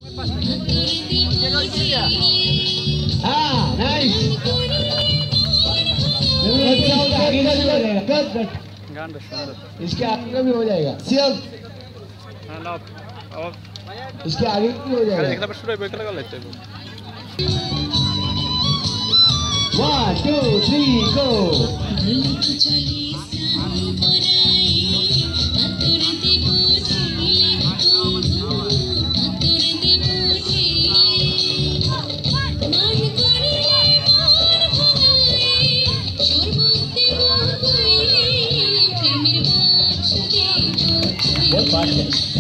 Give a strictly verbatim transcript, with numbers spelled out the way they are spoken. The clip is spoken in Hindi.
हाँ नाइस। इसके आगे का भी हो जाएगा। सिर्फ इसके आगे भी हो जाएगा। One, two, three, go. What podcast?